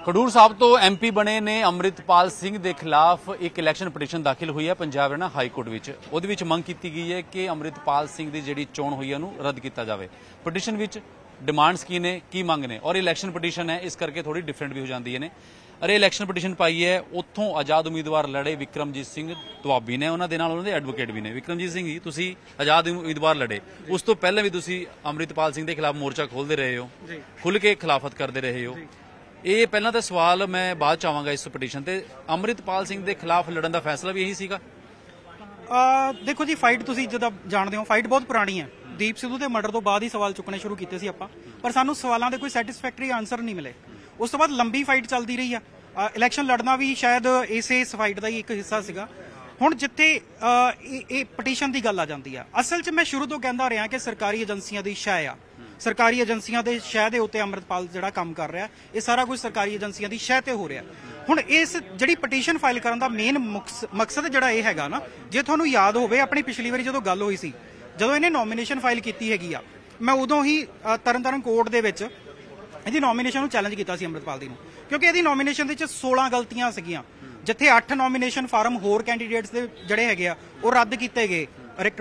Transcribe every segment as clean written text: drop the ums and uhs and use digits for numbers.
खडूर साहब तो MP बने ने अमृतपाल सिंह के खिलाफ एक इलैक्शन पटीशन दाखिल हुई है पंजाब हरियाणा हाई कोर्ट में। उहदे विच मंग की गई है कि अमृतपाल सिंह की जिहड़ी चोण हुई है उहनूं रद्द किया जाए। पटीशन विच डिमांड्स की ने की मंग ने और इलैक्शन पटीशन है इस करके थोड़ी डिफरेंट भी हो जाती है। अरे इलैक्शन पटीशन पाई है उत्थों आजाद उम्मीदवार लड़े विक्रमजीत सिंह दुआबी ने उन्होंने उन्होंने एडवोकेट भी ने। विक्रमजीत सिंह जी तुसी आजाद उम्मीदवार लड़े, उस तो पहले भी तुसी अमृतपाल सिंह के खिलाफ मोर्चा खोलते रहे हो, खुल के खिलाफत करते रहे हो। ये पहला तो सवाल मैं बाद चाहांगा इस पटीशन ते अमृतपाल सिंह के खिलाफ लड़न का फैसला भी यही सीगा। देखो जी फाइट तुसी जदा जानते हो फाइट बहुत पुरानी है। दीप सिद्धू के मर्डर तो बाद ही सवाल चुकने शुरू किए सी आपां, पर सानू सवालों के कोई सैटिस्फैक्टरी आंसर नहीं मिले। उस तो बाद लंबी फाइट चलती रही है। इलैक्शन लड़ना भी शायद इस फाइट का ही एक हिस्सा सीगा। हुण जिथे पटीशन की गल आ जाती है, असल च मैं शुरू तो कहता रहा कि सरकारी एजेंसियां की शय आ, सरकारी एजेंसियां के शय के उत्ते अमृतपाल जिहड़ा काम कर रहा है ये सारा कुछ सरकारी एजेंसियां की शय ते हो रहा है। हुण इस जिहड़ी पटीशन फाइल करन दा मेन मकसद जिहड़ा ये हैगा ना, जे तुहानूं याद होवे अपनी पिछली वारी जदों गल होई सी, जदों इहने नॉमीनेशन फाइल कीती हैगी आ, मैं उदों ही तरन कोर्ट दे विच ਇਹਦੀ ਨੋਮੀਨੇਸ਼ਨ ਨੂੰ ਚੈਲੰਜ ਕੀਤਾ ਸੀ ਅਮਰਿਤਪਾਲ ਦੀ ਨੂੰ, ਕਿਉਂਕਿ ਇਹਦੀ ਨੋਮੀਨੇਸ਼ਨ ਦੇ ਵਿੱਚ 16 ਗਲਤੀਆਂ ਸੀਗੀਆਂ, ਜਿੱਥੇ 8 ਨੋਮੀਨੇਸ਼ਨ ਫਾਰਮ ਹੋਰ ਕੈਂਡੀਡੇਟਸ ਦੇ ਜਿਹੜੇ ਹੈਗੇ ਆ ਉਹ ਰੱਦ ਕੀਤੇ ਗਏ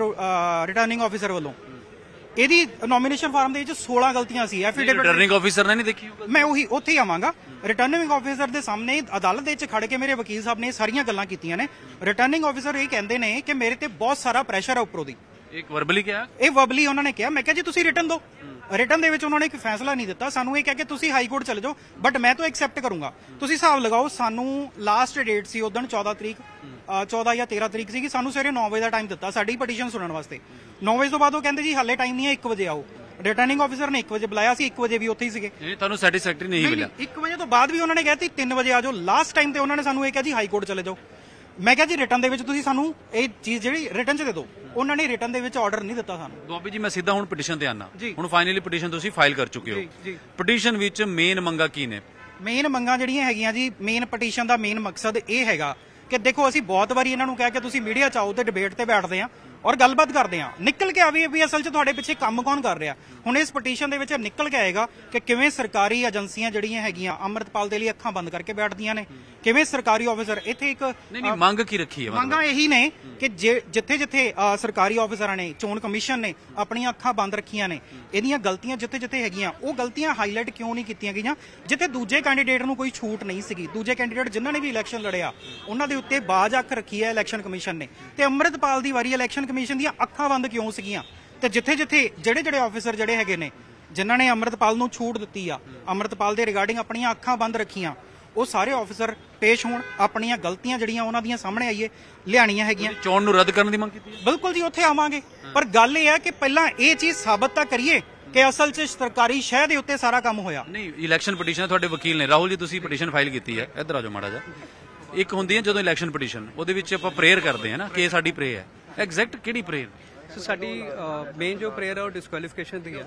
ਰਿਟਰਨਿੰਗ ਆਫੀਸਰ ਵੱਲੋਂ। ਇਹਦੀ ਨੋਮੀਨੇਸ਼ਨ ਫਾਰਮ ਦੇ ਵਿੱਚ 16 ਗਲਤੀਆਂ ਸੀ। ਐਫੀਡੇਵਿਟ ਰਿਟਰਨਿੰਗ ਆਫੀਸਰ ਨੇ ਨਹੀਂ ਦੇਖੀ, ਮੈਂ ਉਹੀ ਉੱਥੇ ਹੀ ਆਵਾਂਗਾ। ਰਿਟਰਨਿੰਗ ਆਫੀਸਰ ਦੇ ਸਾਹਮਣੇ ਅਦਾਲਤ ਦੇ ਵਿੱਚ ਖੜ ਕੇ ਮੇਰੇ ਵਕੀਲ ਸਾਹਿਬ ਨੇ ਸਾਰੀਆਂ ਗੱਲਾਂ ਕੀਤੀਆਂ ਨੇ। ਰਿਟਰਨਿੰਗ ਆਫੀਸਰ ਇਹ ਕਹਿੰਦੇ ਨੇ ਕਿ ਮੇਰੇ ਤੇ ਬਹੁਤ ਸਾਰਾ ਪ੍ਰੈਸ਼ਰ ਹੈ ਉੱਪਰੋਂ ਦੀ। ਇੱਕ ਵਰਬਲੀ ਕਿਹਾ, ਇਹ ਵਰਬਲੀ ਉਹਨਾਂ ਨੇ ਕਿਹਾ। ਮੈਂ ਕਿਹਾ ਜੀ ਤੁਸੀਂ ਰਿਟਰਨ ਦਿਓ। ਰਿਟਰਨ ਦੇ ਵਿੱਚ ਉਹਨਾਂ ਨੇ ਇੱਕ ਫੈਸਲਾ ਨਹੀਂ ਦਿੱਤਾ, ਸਾਨੂੰ ਇਹ ਕਹਿ ਕੇ ਤੁਸੀਂ ਹਾਈ ਕੋਰਟ ਚਲੇ ਜਾਓ, ਬਟ ਮੈਂ ਤਾਂ ਐਕਸੈਪਟ ਕਰੂੰਗਾ। ਤੁਸੀਂ ਹਿਸਾਬ ਲਗਾਓ, ਸਾਨੂੰ ਲਾਸਟ ਡੇਟ ਸੀ ਉਦੋਂ 14 ਤਰੀਕ 14 ਜਾਂ 13 ਤਰੀਕ ਸੀਗੀ, ਸਾਨੂੰ ਸਵੇਰੇ 9 ਵਜੇ ਦਾ ਟਾਈਮ ਦਿੱਤਾ ਸਾਡੀ ਪਟੀਸ਼ਨ ਸੁਣਨ ਵਾਸਤੇ। 9 ਵਜੇ ਤੋਂ ਬਾਅਦ ਉਹ ਕਹਿੰਦੇ ਜੀ ਹਾਲੇ ਟਾਈਮ ਨਹੀਂ ਹੈ, 1 ਵਜੇ ਆਓ। ਰਿਟਰਨਿੰਗ ਆਫੀਸਰ ਨੇ 1 ਵਜੇ ਬੁਲਾਇਆ ਸੀ, 1 ਵਜੇ ਵੀ ਉੱਥੇ ਹੀ ਸੀਗੇ। ਤੁਹਾਨੂੰ ਸੈਟੀਸਫੈਕਟਰੀ ਨਹੀਂ ਮਿਲਿਆ? 1 ਵਜੇ ਤੋਂ ਬਾਅਦ ਵੀ ਉਹਨਾਂ ਨੇ ਕਿਹਾ ਸੀ 3 ਵਜੇ ਆ ਜਾਓ। ਲਾਸਟ ਟਾਈਮ ਤੇ ਉਹਨਾਂ ਨੇ ਸਾਨੂੰ ਇਹ ਕਿਹਾ ਜੀ ਹਾਈ ਕੋਰਟ ਚਲੇ ਜਾਓ। ਮੈਂ ਕਿਹਾ ਜੀ ਰਿਟਰਨ ਦੇ ਵਿੱਚ ਤੁਸੀਂ ਸਾਨੂੰ ਇਹ ਚੀਜ਼ ਜਿਹੜੀ ਰਿਟਰਨ 'ਚ ਦੇ ਦਿਓ। ਉਹਨਾਂ ਨੇ ਰਿਟਰਨ ਦੇ ਵਿੱਚ ਆਰਡਰ ਨਹੀਂ ਦਿੱਤਾ ਸਾਨੂੰ। ਦੁਆਬੀ ਜੀ ਮੈਂ ਸਿੱਧਾ ਹੁਣ ਪਟੀਸ਼ਨ ਤੇ ਆਨਾ। ਹੁਣ ਫਾਈਨਲੀ ਪਟੀਸ਼ਨ ਤੁਸੀਂ ਫਾਈਲ ਕਰ ਚੁੱਕੇ ਹੋ। ਪਟੀਸ਼ਨ ਵਿੱਚ ਮੇਨ ਮੰਗਾਂ ਕੀ ਨੇ? ਮੇਨ ਮੰਗਾਂ ਜਿਹੜੀਆਂ ਹੈਗੀਆਂ ਜੀ, ਮੇਨ ਪਟੀਸ਼ਨ ਦਾ ਮੇਨ ਮਕਸਦ ਇਹ ਹੈਗਾ ਕਿ ਦੇਖੋ ਅਸੀਂ ਬਹੁਤ ਵਾਰੀ ਇਹਨਾਂ ਨੂੰ ਕਹਿ ਕੇ ਤੁਸੀਂ ਮੀਡੀਆ 'ਚ ਆਓ ਤੇ ਡਿਬੇਟ ਤੇ ਬੈਠਦੇ ਆ ਔਰ ਗੱਲਬਾਤ ਕਰਦੇ ਆ, ਨਿਕਲ ਕੇ ਆਵੇ ਵੀ ਅਸਲ 'ਚ ਤੁਹਾਡੇ ਪਿੱਛੇ ਕੰਮ ਕੌਣ ਕਰ ਰਿਹਾ। ਹੁਣ ਇਸ ਪਟੀਸ਼ਨ ਦੇ ਵਿੱਚ ਨਿਕਲ ਕੇ ਆਏਗਾ ਕਿ ਕਿਵੇਂ ਸਰਕਾਰੀ ਏਜੰਸੀਆਂ ਜਿਹੜੀਆਂ ਹੈਗੀਆਂ ਅਮਰਿਤਪਾਲ ਦੇ ਲਈ ਅੱਖਾਂ ਬੰਦ ਕਰਕੇ ਬੈਠਦੀਆਂ ਨੇ, ਕਿਵੇਂ ਸਰਕਾਰੀ ਆਫੀਸਰ ਇੱਥੇ ਇੱਕ ਨਹੀਂ ਮੰਗ ਕੀ ਰੱਖੀ ਹੈ? ਮੰਗਾਂ ਇਹੀ ਨੇ ਕਿ ਜਿੱਥੇ ਜਿੱਥੇ ਸਰਕਾਰੀ ਆਫੀਸਰਾਂ ਨੇ, ਚੋਣ ਕਮਿਸ਼ਨ ਨੇ ਆਪਣੀਆਂ ਅੱਖਾਂ ਬੰਦ ਰੱਖੀਆਂ ਨੇ, ਇਹਦੀਆਂ ਗਲਤੀਆਂ ਜਿੱਥੇ ਜਿੱਥੇ ਹੈਗੀਆਂ ਉਹ ਗਲਤੀਆਂ ਹਾਈਲਾਈਟ ਕਿਉਂ ਨਹੀਂ ਕੀਤੀਆਂ ਗਈਆਂ। ਜਿੱਥੇ ਦੂਜੇ ਕੈਂਡੀਡੇਟ ਨੂੰ ਕੋਈ ਛੂਟ ਨਹੀਂ ਸੀਗੀ, ਦੂਜੇ ਕੈਂਡੀਡੇਟ ਜਿਨ੍ਹਾਂ ਨੇ ਵੀ ਇਲੈਕਸ਼ਨ ਲੜਿਆ ਉਹਨਾਂ ਦੇ ਉੱਤੇ ਬਾਜ਼ ਅੱਖ ਰੱਖੀ ਹੈ ਇਲੈਕਸ਼ਨ ਕਮਿਸ਼ਨ ਨੇ, ਤੇ ਅਮਰਿਤਪਾਲ ਦੀ ਵਾਰੀ ਇਲੈਕਸ਼ਨ ਕਮਿਸ਼ਨ ਦੀਆਂ ਅੱਖਾਂ ਬੰਦ ਕਿਉਂ ਸੀਗੀਆਂ। ਤੇ ਜਿੱਥੇ ਜਿੱਥੇ ਜਿਹੜੇ ਆਫੀਸਰ ਜਿਹੜੇ ਹੈਗੇ ਨੇ ਜਿਨ੍ਹਾਂ ਨੇ ਅਮਰਿਤਪਾਲ ਨੂੰ ਛੂਟ ਦਿੱਤੀ ਆ, ਅਮਰਿਤਪਾਲ ਦੇ ਰਿਗਾਰਡਿੰਗ ਆਪਣੀਆਂ ਅੱਖਾਂ ਬੰਦ ਰੱਖੀਆਂ, ਉਹ ਸਾਰੇ ਆਫੀਸਰ ਪੇਸ਼ ਹੋਣ, ਆਪਣੀਆਂ ਗਲਤੀਆਂ ਜਿਹੜੀਆਂ ਉਹਨਾਂ ਦੀਆਂ ਸਾਹਮਣੇ ਆਈਏ ਲਿਆਣੀਆਂ ਹੈਗੀਆਂ। ਚੋਣ ਨੂੰ ਰੱਦ ਕਰਨ ਦੀ ਮੰਗ ਕੀਤੀ? ਬਿਲਕੁਲ ਜੀ, ਉੱਥੇ ਆਵਾਂਗੇ, ਪਰ ਗੱਲ ਇਹ ਹੈ ਕਿ ਪਹਿਲਾਂ ਇਹ ਚੀਜ਼ ਸਾਬਤ ਤਾਂ ਕਰੀਏ ਕਿ ਅਸਲ 'ਚ ਸਰਕਾਰੀ ਸ਼ਹਿ ਦੇ ਉੱਤੇ ਸਾਰਾ ਕੰਮ ਹੋਇਆ। ਨਹੀਂ, ਇਲੈਕਸ਼ਨ ਪਟੀਸ਼ਨ ਤੁਹਾਡੇ ਵਕੀਲ ਨੇ ਰਾਹੁਲ ਜੀ, ਤੁਸੀਂ ਪਟੀਸ਼ਨ ਫਾਈਲ ਕੀਤੀ ਹੈ, ਇੱਧਰ ਆ ਜਾਓ ਮਾੜਾ ਜਿਹਾ। ਇੱਕ ਹੁੰਦੀ ਹੈ ਜਦੋਂ ਇਲੈਕਸ਼ਨ ਪਟੀਸ਼ਨ, ਉਹਦੇ ਵਿੱਚ ਆਪਾਂ ਪ੍ਰੇਅਰ ਕਰਦੇ ਹਾਂ ਨਾ ਕਿ ਸਾਡੀ ਪ੍ਰੇਅਰ ਹੈ, ਐਗਜ਼ੈਕਟ ਕਿਹੜੀ ਪ੍ਰੇਅਰ? ਸਾਡੀ ਮੇਨ ਜੋ ਪ੍ਰੇਅਰ ਹੈ ਉਹ ਡਿਸਕੁਆਲੀਫਿਕੇਸ਼ਨ ਦੀ ਹੈ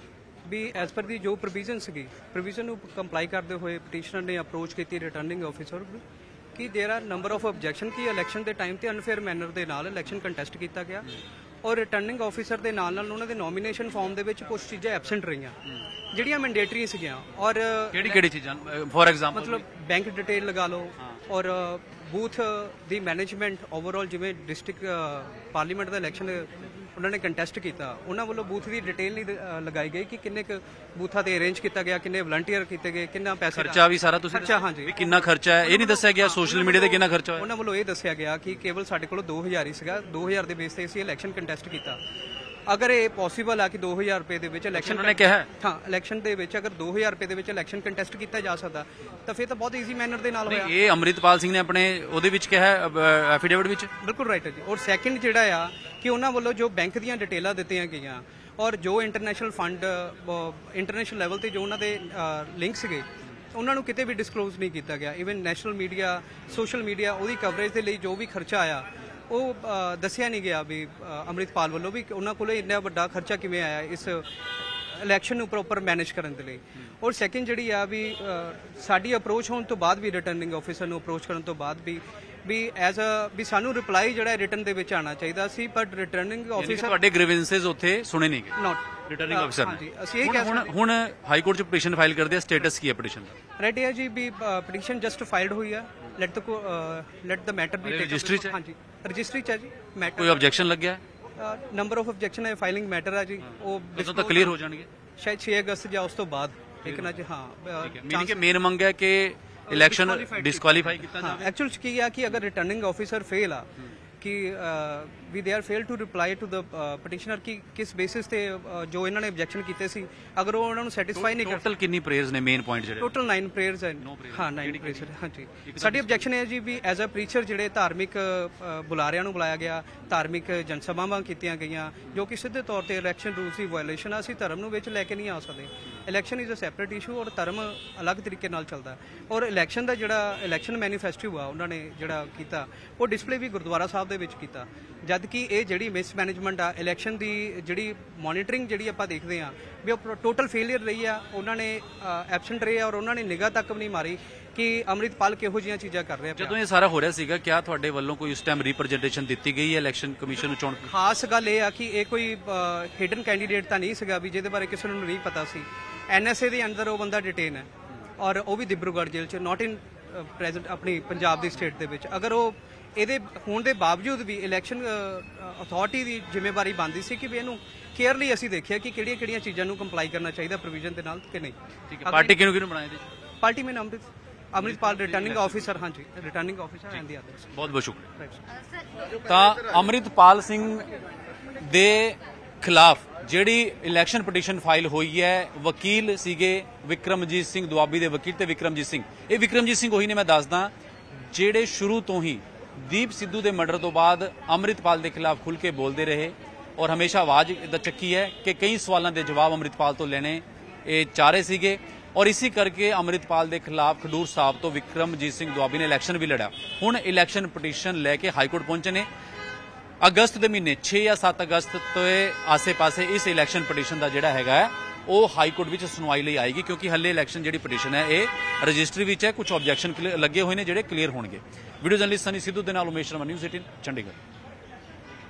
ਵੀ ਐਜ਼ ਪਰ ਦੀ ਜੋ ਪ੍ਰੋਵੀਜ਼ਨ ਨੂੰ ਕੰਪਲਾਈ ਕਰਦੇ ਹੋਏ ਪਟੀਸ਼ਨਰ ਨੇ ਅਪਰੋਚ ਕੀਤੀ ਰਿਟਰਨਿੰਗ ਆਫੀਸਰ ਕਿ there are number of objection ਕਿ ਇਲੈਕਸ਼ਨ ਦੇ ਟਾਈਮ ਤੇ ਅਨਫੇਅਰ ਮੈਨਰ ਦੇ ਨਾਲ ਇਲੈਕਸ਼ਨ ਕੰਟੈਸਟ ਕੀਤਾ ਗਿਆ ਔਰ ਰਿਟਰਨਿੰਗ ਆਫੀਸਰ ਦੇ ਨਾਲ ਨਾਲ ਉਹਨਾਂ ਦੇ ਨੋਮੀਨੇਸ਼ਨ ਫਾਰਮ ਦੇ ਵਿੱਚ ਕੁਝ ਚੀਜ਼ਾਂ ਐਬਸੈਂਟ ਰਹੀਆਂ ਜਿਹੜੀਆਂ ਮੈਂਡੇਟਰੀ ਸੀਗੀਆਂ। ਔਰ ਕਿਹੜੀ ਚੀਜ਼ਾਂ? ਫੋਰ ਐਗਜ਼ਾਮਪਲ ਮਤਲਬ ਬੈਂਕ ਡਿਟੇਲ ਲਗਾ ਲਓ ਔਰ ਬੂਥ ਦੀ ਮੈਨੇਜਮੈਂਟ ਓਵਰਆਲ, ਜਿਵੇਂ ਡਿਸਟ੍ਰਿਕਟ ਪਾਰਲੀਮੈਂਟ ਦਾ ਇਲੈਕਸ਼ਨ ਉਹਨਾਂ ਨੇ ਕੰਟੈਸਟ ਕੀਤਾ, ਉਹਨਾਂ ਵੱਲੋਂ ਬੂਥ ਦੀ ਡਿਟੇਲ ਨਹੀਂ ਲਗਾਈ ਗਈ ਕਿ ਕਿੰਨੇ ਕੁ ਬੂਥਾਂ ਤੇ ਅਰੇਂਜ ਕੀਤਾ ਗਿਆ, ਕਿੰਨੇ ਵਲੰਟੀਅਰ ਕੀਤੇ ਗਏ, ਕਿੰਨਾ ਪੈਸਾ ਖਰਚਾ ਵੀ ਸਾਰਾ ਤੁਸੀਂ ਖਰਚਾ, ਹਾਂਜੀ ਕਿੰਨਾ ਖਰਚਾ ਹੈ ਇਹ ਨਹੀਂ ਦੱਸਿਆ ਗਿਆ। ਸੋਸ਼ਲ ਮੀਡੀਆ ਤੇ ਕਿੰਨਾ ਖਰਚਾ ਹੋਇਆ ਉਹਨਾਂ ਵੱਲੋਂ ਇਹ ਦੱਸਿਆ ਗਿਆ ਕਿ ਕੇਵਲ ਸਾਡੇ ਕੋਲ 2000 ਹੀ ਸੀਗਾ, 2000 ਦੇ ਬੇਸ ਤੇ ਅਸੀਂ ਇਲੈਕਸ਼ਨ ਕੰਟੈਸਟ ਕੀਤਾ। ਅਗਰ ਇਹ ਪੋਸੀਬਲ ਆ ਕਿ 2000 ਰੁਪਏ ਦੇ ਵਿੱਚ ਇਲੈਕਸ਼ਨ ਨੇ ਕਿਹਾ, ਹਾਂ ਇਲੈਕਸ਼ਨ ਦੇ ਵਿੱਚ ਅਗਰ 2000 ਰੁਪਏ ਦੇ ਵਿੱਚ ਇਲੈਕਸ਼ਨ ਕੰਟੈਸਟ ਕੀਤਾ ਜਾ ਸਕਦਾ ਤਾਂ ਫਿਰ ਤਾਂ ਬਹੁਤ ਈਜ਼ੀ ਮੈਨਰ ਦੇ ਨਾਲ ਹੋਇਆ। ਇਹ ਅਮਰਿਤਪਾਲ ਸਿੰਘ ਨੇ ਆਪਣੇ ਉਹਦੇ ਵਿੱਚ ਕਿਹਾ ਐਫੀਡੇਵਿਟ ਵਿੱਚ? ਬਿਲਕੁਲ ਰਾਈਟ ਹੈ ਜੀ। ਔਰ ਸੈਕਿੰਡ ਜਿਹੜਾ ਆ ਕਿ ਉਹਨਾਂ ਵੱਲੋਂ ਜੋ ਬੈਂਕ ਦੀਆਂ ਡਿਟੇਲਾਂ ਦਿੱਤੀਆਂ ਗਈਆਂ ਔਰ ਜੋ ਇੰਟਰਨੈਸ਼ਨਲ ਫੰਡ ਇੰਟਰਨੈਸ਼ਨਲ ਲੈਵਲ ਤੇ ਜੋ ਉਹਨਾਂ ਦੇ ਲਿੰਕ ਸੀਗੇ ਉਹਨਾਂ ਨੂੰ ਕਿਤੇ ਵੀ ਡਿਸਕਲੋਜ਼ ਨਹੀਂ ਕੀਤਾ ਗਿਆ। Even national media, social media ਉਹਦੀ ਕਵਰੇਜ ਦੇ ਲਈ ਜੋ ਵੀ ਖਰਚਾ ਆਇਆ ਉਹ ਦੱਸਿਆ ਨਹੀਂ ਗਿਆ ਵੀ ਅਮਰਿਤਪਾਲ ਵੱਲੋਂ ਵੀ ਉਹਨਾਂ ਕੋਲ ਇੰਨਾ ਵੱਡਾ ਖਰਚਾ ਕਿਵੇਂ ਆਇਆ ਇਸ ਇਲੈਕਸ਼ਨ ਨੂੰ ਪ੍ਰੋਪਰ ਮੈਨੇਜ ਕਰਨ ਦੇ ਲਈ। ਔਰ ਸੈਕਿੰਡ ਜਿਹੜੀ ਆ ਵੀ ਸਾਡੀ ਅਪਰੋਚ ਹੋਣ ਤੋਂ ਬਾਅਦ ਵੀ ਰਿਟਰਨਿੰਗ ਆਫੀਸਰ ਨੂੰ ਅਪਰੋਚ ਕਰਨ ਤੋਂ ਬਾਅਦ ਵੀ ਵੀ ਐਜ਼ ਅ ਵੀ ਸਾਨੂੰ ਰਿਪਲਾਈ ਜਿਹੜਾ ਰਿਟਰਨ ਦੇ ਵਿੱਚ ਆਉਣਾ ਚਾਹੀਦਾ ਸੀ, ਪਰ ਰਿਟਰਨਿੰਗ ਆਫੀਸਰ ਤੁਹਾਡੇ ਗ੍ਰੀਵੈਂਸਸ ਉੱਥੇ ਸੁਣੇ ਨਹੀਂ ਗਏ ਨਾਟ ਰਿਟਰਨਿੰਗ ਅਫਸਰ ਹਾਂਜੀ ਅਸੀਂ ਇਹ ਕਹਿ ਹੁਣ ਹਾਈ ਕੋਰਟ 'ਚ ਪਟੀਸ਼ਨ ਫਾਈਲ ਕਰਦੇ ਆ, ਸਟੇਟਸ ਕੀ ਹੈ ਪਟੀਸ਼ਨ ਦਾ? ਰੈਡੀ ਹੈ ਜੀ ਵੀ ਪਟੀਸ਼ਨ ਜਸਟ ਫਾਈਲਡ ਹੋਈ ਆ, let the matter be registry 'ਚ? ਹਾਂਜੀ ਰਜਿਸਟਰੀ 'ਚ ਹੈ ਜੀ ਮੈਟਰ। ਕੋਈ ਆਬਜੈਕਸ਼ਨ ਲੱਗਿਆ? ਨੰਬਰ ਆਫ ਆਬਜੈਕਸ਼ਨ ਹੈ, ਫਾਈਲਿੰਗ ਮੈਟਰ ਆ ਜੀ, ਉਹ ਉਦੋਂ ਤਾਂ ਕਲੀਅਰ ਹੋ ਜਾਣਗੇ ਸ਼ਾਇਦ 6 ਅਗਸਤ ਜਾਂ ਉਸ ਤੋਂ ਬਾਅਦ ਇੱਕ ਨਾ ਜੀ। ਹਾਂ ਮੀਨਿੰਗ ਕਿ ਮੇਨ ਮੰਗ ਹੈ ਕਿ ਇਲੈਕਸ਼ਨ ਡਿਸਕੁਆਲੀਫਾਈ ਕੀਤਾ ਜਾਵੇ। ਐਕਚੁਅਲ ਚ ਕੀ ਆ ਕਿ ਅਗਰ ਰਿਟਰਨਿੰਗ ਆਫੀਸਰ ਫੇਲ ਆ ਕਿ ਵੀ they are fail to reply to the petitioner ਕਿ ਕਿਸ ਬੇਸਿਸ ਤੇ ਜੋ ਇਹਨਾਂ ਨੇ ਆਬਜੈਕਸ਼ਨ ਕੀਤੇ ਸੀ, ਅਗਰ ਉਹ ਉਹਨਾਂ ਨੂੰ ਸੈਟੀਸਫਾਈ ਨਹੀਂ ਕਰ ਟੋਟਲ ਕਿੰਨੀ ਪ੍ਰੇਅਰਸ ਨੇ ਮੇਨ ਪੁਆਇੰਟ ਜਿਹੜੇ? ਟੋਟਲ 9 ਪ੍ਰੇਅਰਸ ਹੈ। ਹਾਂ 9 ਪ੍ਰੇਅਰਸ ਹਾਂਜੀ। ਸਾਡੀ ਆਬਜੈਕਸ਼ਨ ਹੈ ਜੀ ਵੀ ਐਜ਼ ਅ ਪ੍ਰੀਚਰ ਜਿਹੜੇ ਧਾਰਮਿਕ ਬੁਲਾਰਿਆਂ ਨੂੰ ਬੁਲਾਇਆ ਗਿਆ, ਧਾਰਮਿਕ ਜਨ ਸਭਾਵਾਂ ਕੀਤੀਆਂ ਗਈਆਂ ਜੋ ਕਿ ਸਿੱਧੇ ਤੌਰ ਤੇ ਇਲੈਕਸ਼ਨ ਰੂਲਸ ਦੀ ਵਾਇਓਲੇਸ਼ਨ ਆ। ਅਸੀਂ ਧਰਮ ਨੂੰ ਵਿੱਚ ਲੈ ਕੇ ਨਹੀਂ ਆ ਸਕਦੇ। Election is a separate issue ਔਰ ਧਰਮ ਅਲੱਗ ਤਰੀਕੇ ਨਾਲ ਚੱਲਦਾ। ਔਰ ਇਲੈਕਸ਼ਨ ਦਾ ਜਿਹੜਾ ਇਲੈਕਸ਼ਨ ਮੈਨੀਫੈਸਟੋ ਆ ਉਹਨਾਂ ਨੇ ਜਿਹੜਾ ਕੀਤਾ ਉਹ ਡਿਸਪਲੇ ਵੀ ਗੁਰਦੁਆਰਾ ਸਾਹਿਬ ਦੇ ਵਿੱਚ ਕੀਤਾ, ਜਦ ਕਿ ਇਹ ਜਿਹੜੀ ਮਿਸਮੈਨੇਜਮੈਂਟ ਆ ਇਲੈਕਸ਼ਨ ਦੀ ਜਿਹੜੀ ਮੋਨੀਟਰਿੰਗ ਜਿਹੜੀ ਆਪਾਂ ਦੇਖਦੇ ਆ ਵੀ ਉਹ ਟੋਟਲ ਫੇਲਿਅਰ ਰਹੀ ਆ। ਉਹਨਾਂ ਨੇ ਐਬਸੈਂਟ ਰਹੇ ਆ ਔਰ ਉਹਨਾਂ ਨੇ ਨਿਗਾਹ ਤੱਕ ਵੀ ਨਹੀਂ ਮਾਰੀ ਕਿ ਅੰਮ੍ਰਿਤਪਾਲ ਕਿਹੋ ਜਿਹੀਆਂ ਚੀਜ਼ਾਂ ਕਰ ਰਿਹਾ। ਜਦੋਂ ਇਹ ਸਾਰਾ ਹੋ ਰਿਹਾ ਸੀਗਾ ਕਿਆ ਤੁਹਾਡੇ ਵੱਲੋਂ ਕੋਈ ਉਸ ਟਾਈਮ ਰਿਪਰੈਜ਼ੈਂਟੇਸ਼ਨ ਦਿੱਤੀ ਗਈ ਹੈ ਇਲੈਕਸ਼ਨ ਕਮਿਸ਼ਨ ਨੂੰ ਚੋਣ? ਖਾਸ ਗੱਲ ਇਹ ਆ ਕਿ ਇਹ ਕੋਈ ਹਿਡਨ ਕੈਂਡੀਡੇਟ ਤਾਂ ਨਹੀਂ ਸੀਗਾ ਵੀ ਜਿਹਦੇ ਬਾਰੇ ਕਿਸੇ ਨੂੰ ਨਹੀਂ ਪਤਾ ਸੀ। NSA ਦੇ ਅੰਦਰ ਉਹ ਬੰਦਾ ਡਿਟੇਨ ਹੈ ਔਰ ਉਹ ਵੀ ਦਿਬਰੂਗੜ੍ਹ ਜੇਲ੍ਹ 'ਚ, ਨਾਟ ਇਨ ਪ੍ਰੈਜ਼ੈਂਟ ਆਪਣੀ ਪੰਜਾਬ ਦੀ ਸਟੇਟ ਦੇ ਵਿੱਚ। ਅਗਰ ਉਹ ਇਹਦੇ ਹੋਣ ਦੇ ਬਾਵਜੂਦ ਵੀ ਇਲੈਕਸ਼ਨ ਅਥਾਰਟੀ ਦੀ ਜ਼ਿੰਮੇਵਾਰੀ ਬਣਦੀ ਸੀ ਕਿ ਵੀ ਇਹਨੂੰ ਕੇਅਰਲੀ ਅਸੀਂ ਦੇਖਿਆ ਕਿ ਕਿਹੜੀਆਂ ਚੀਜ਼ਾਂ ਨੂੰ ਕੰਪਲਾਈ ਕਰਨਾ ਚਾਹੀਦਾ ਪ੍ਰੋਵੀਜ਼ਨ ਦੇ ਨਾਲ ਕਿ ਨਹੀਂ। ਠੀਕ ਹੈ, ਪਾਰਟੀ ਕਿਹਨੂੰ ਬਣਾਇਆ ਇਹਦੇ 'ਚ? ਪਾਰਟੀ ਮੈਂ ਅੰਮ੍ਰਿਤਪਾਲ ਰਿਟਰਨਿੰਗ ਆਫੀਸਰ। ਹਾਂਜੀ returning officer and the others. ਬਹੁਤ ਬਹੁਤ ਸ਼ੁਕਰੀਆ। ਤਾਂ ਅੰਮ੍ਰਿਤਪਾਲ ਸਿੰਘ ਦੇ ਖਿਲਾਫ ਜਿਹੜੀ ਇਲੈਕਸ਼ਨ ਪਟੀਸ਼ਨ ਫਾਈਲ ਹੋਈ ਹੈ, ਵਕੀਲ ਸੀਗੇ ਵਿਕਰਮਜੀਤ ਸਿੰਘ ਦੁਆਬੀ ਦੇ ਵਕੀਲ ਤੇ ਵਿਕਰਮਜੀਤ ਸਿੰਘ। ਇਹ ਵਿਕਰਮਜੀਤ ਸਿੰਘ ਉਹੀ ਨੇ ਮੈਂ ਦੱਸਦਾ ਜਿਹੜੇ ਸ਼ੁਰੂ ਤੋਂ ਹੀ ਦੀਪ ਸਿੱਧੂ ਦੇ ਮਰਡਰ ਤੋਂ ਬਾਅਦ ਅੰਮ੍ਰਿਤਪਾਲ ਦੇ ਖਿਲਾਫ ਖੁੱਲ੍ਹ ਕੇ ਬੋਲਦੇ ਰਹੇ ਔਰ ਹਮੇਸ਼ਾ ਆਵਾਜ਼ ਇਦਾਂ ਚੱਕੀ ਹੈ ਕਿ ਕਈ ਸਵਾਲਾਂ ਦੇ ਜਵਾਬ ਅੰਮ੍ਰਿਤਪਾਲ ਤੋਂ ਲੈਣੇ ਇਹ ਚਾਹ ਰਹੇ ਸੀਗੇ। ਔਰ ਇਸੇ ਕਰਕੇ ਅੰਮ੍ਰਿਤਪਾਲ ਦੇ ਖਿਲਾਫ ਖਡੂਰ ਸਾਹਿਬ ਤੋਂ ਵਿਕਰਮਜੀਤ ਸਿੰਘ ਦੁਆਬੀ ਨੇ ਇਲੈਕਸ਼ਨ ਵੀ ਲੜਿਆ। ਹੁਣ ਇਲੈਕਸ਼ਨ ਪਟੀਸ਼ਨ ਲੈ ਕੇ ਹਾਈ ਕੋਰਟ ਪਹੁੰਚੇ ਨੇ। ਅਗਸਤ ਦੇ ਮਹੀਨੇ 6 ਜਾਂ 7 ਅਗਸਤ ਤੋਂ ਆਸੇ-ਪਾਸੇ ਇਸ ਇਲੈਕਸ਼ਨ ਪਟੀਸ਼ਨ ਦਾ ਜਿਹੜਾ ਹੈਗਾ ਉਹ ਹਾਈ ਕੋਰਟ ਵਿੱਚ ਸੁਣਵਾਈ ਲਈ ਆਏਗੀ, ਕਿਉਂਕਿ ਹੱਲੇ ਇਲੈਕਸ਼ਨ ਜਿਹੜੀ ਪਟੀਸ਼ਨ ਹੈ ਇਹ ਰਜਿਸਟਰੀ ਵਿੱਚ ਹੈ। ਕੁਝ ਆਬਜੈਕਸ਼ਨ ਲੱਗੇ ਹੋਏ ਨੇ ਜਿਹੜੇ ਕਲੀਅਰ ਹੋਣਗੇ। ਵੀਡੀਓ ਜਰਨਲਿਸਟ ਸਨੀ ਸਿੱਧੂ ਦੇ ਨਾਲ ਉਮੇਸ਼ ਸ਼ਰਮਾ, ਨਿਊਜ਼ 18 ਚੰਡੀਗੜ੍ਹ।